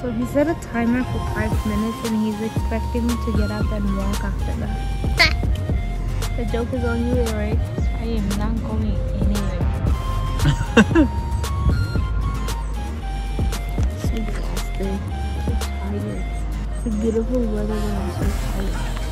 So he set a timer for 5 minutes and he's expecting me to get up and walk after that. The joke is on you, right? I am not going anywhere. So exhausted. So tired. It's a beautiful weather, but I'm so tired.